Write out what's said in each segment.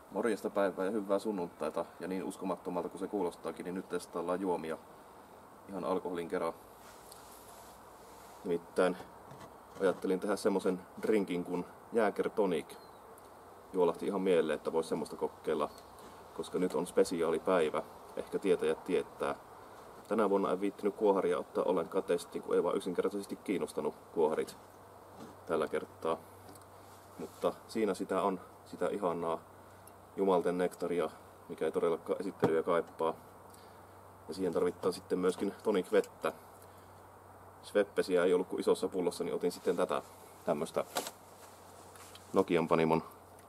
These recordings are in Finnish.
Morjesta päivää ja hyvää sunnuntaita. Ja niin uskomattomalta kuin se kuulostaakin, niin nyt testaillaan juomia ihan alkoholin kerran. Nimittäin ajattelin tehdä semmosen drinkin kuin Jäger Tonic. Juolahti ihan mieleen, että vois semmoista kokeilla, koska nyt on spesiaalipäivä. Ehkä tietäjät tietää. Tänä vuonna en viittinyt kuoharia ottaa ollenkaan testiin, kun ei vaan yksinkertaisesti kiinnostanut kuoharit tällä kertaa. Mutta siinä sitä on, sitä ihanaa jumalten nektaria, mikä ei todellakaan esittelyä kaipaa. Ja siihen tarvittaa sitten myöskin tonic-vettä. Sveppesiä ei ollut kuin isossa pullossa, niin otin sitten tätä tämmöstä Nokian Panimon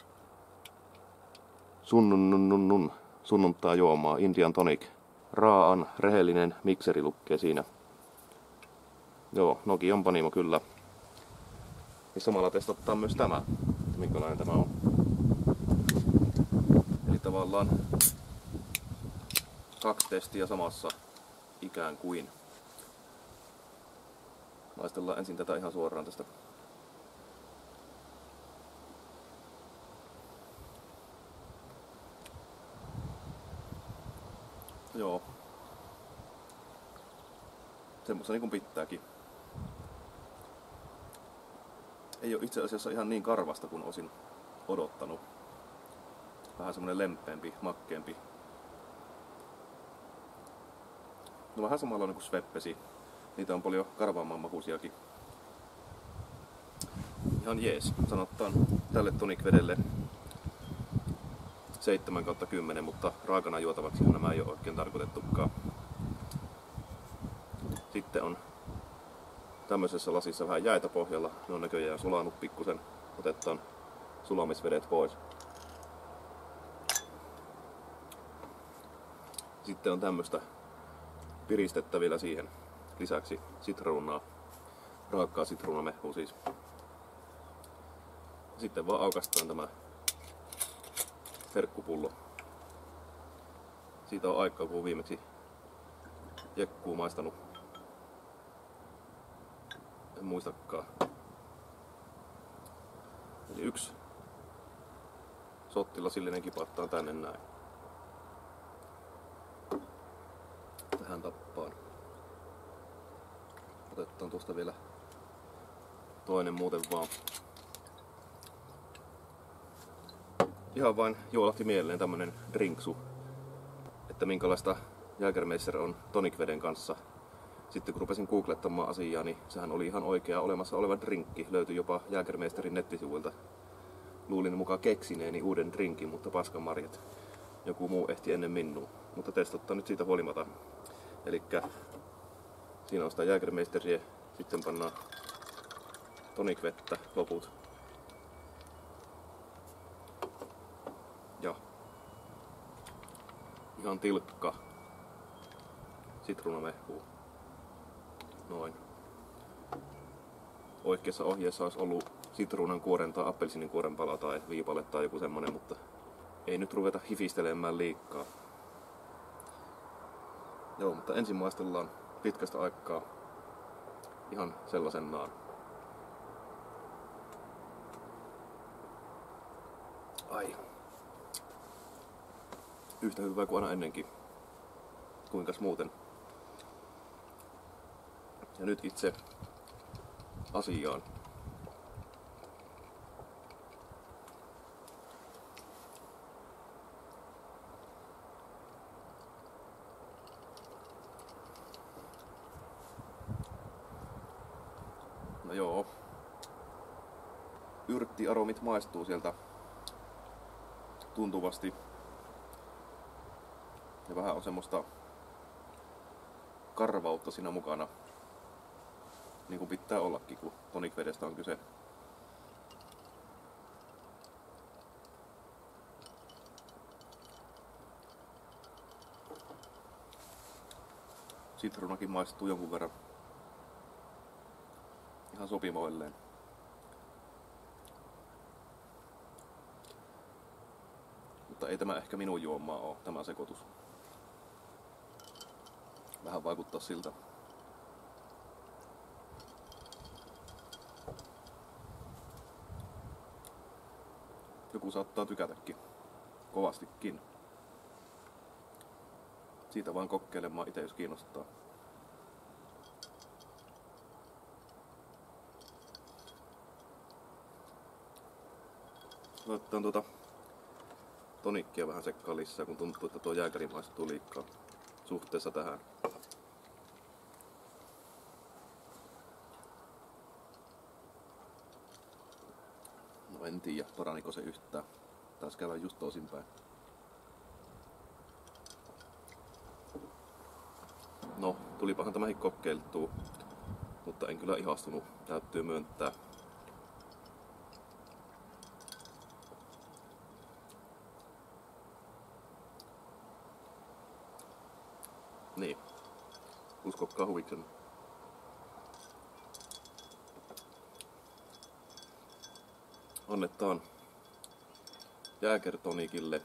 sunnuntaa juomaa, Indian Tonic. Raaan, rehellinen mikseri lukee siinä. Joo, Nokian Panimo kyllä. Ja samalla testataan myös tämä, minkälainen tämä on. Eli tavallaan 2 testiä samassa ikään kuin. Maistellaan ensin tätä ihan suoraan tästä. Joo. Semmoista niin kuin pitääkin. Ei ole itse asiassa ihan niin karvasta kuin olisin odottanut. Vähän semmonen lempeämpi, makkeampi. No vähän samanlainen kuin sveppesi. Niitä on paljon karvaamman makuisiakin. Ihan jees. Sanotaan tälle tonic-vedelle 7/10, mutta raakana juotavaksi nämä ei ole oikein tarkoitettukaan. Sitten on tämmöisessä lasissa vähän jäitä pohjalla. Ne on näköjään sulanut pikkusen. Otetaan sulamisvedet pois. Sitten on tämmöstä piristettä vielä siihen. Lisäksi sitruunaa. Raakkaa sitruunamehua siis. Sitten vaan aukaistaan tämä herkkupullo. Siitä on aikaa, kun viimeksi jekkuu maistanut. En muistakaan. Eli 1 sottilasillinen kipattaa tänne näin. Tähän tappaan. Otetaan tuosta vielä toinen muuten vaan. Ihan vain juolahti mieleen tämmönen drinksu, että minkälaista Jägermeister on tonicveden kanssa. Sitten kun rupesin googlettamaan asiaa, niin sehän oli ihan oikea olemassa oleva drinkki. Löytyi jopa Jägermeisterin nettisivuilta. Luulin mukaan keksineeni uuden drinkin, mutta paskamarjat. Joku muu ehti ennen minua. Mutta testattaa nyt siitä huolimatta. Elikkä siinä on sitä Jägermeisteria, sitten pannaan tonic-vettä loput. Ja ihan tilkka sitruunamehua. Noin. Oikeassa ohjeessa olisi ollut sitruunan kuoren tai appelsinin kuoren pala tai viipale tai joku semmonen, mutta ei nyt ruveta hifistelemään liikaa. Joo, mutta ensin maistellaan pitkästä aikaa ihan sellaisenaan. Ai. Yhtä hyvää kuin aina ennenkin. Kuinkas muuten. Ja nyt itse asiaan. No joo. Yrttiaromit maistuu sieltä tuntuvasti. Ja vähän on semmoista karvautta siinä mukana. Niin kuin pitää ollakin, kun tonicvedestä on kyse. Sitruunakin maistuu jonkun verran. Ihan sopivoilleen. Mutta ei tämä ehkä minun juomaa ole, tämä sekoitus. Vähän vaikuttaa siltä. Joku saattaa tykätäkin. kovastikin. Siitä vaan kokeilemaan itse, jos kiinnostaa. Laitetaan tonikkia vähän sekkaan lisää, kun tuntuu, että tuo jääkäri maistuu liikaa suhteessa tähän. No en tiedä, paraniko se yhtään. Taas käydä just toisinpäin. No, tulipahan tämäkin kokeiltua, mutta en kyllä ihastunut, täytyy myöntää. Niin, uskokkaa huviksen. Annetaan jääkertonikille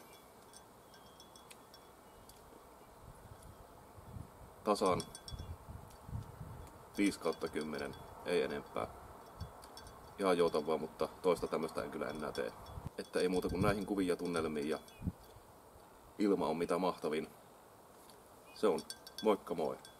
tasan 5/10, ei enempää. Ihan joutavaa, mutta toista tämmöstä en kyllä enää tee. Että ei muuta kuin näihin kuviin ja tunnelmiin ja ilma on mitä mahtavin. Se on. Moikka moi!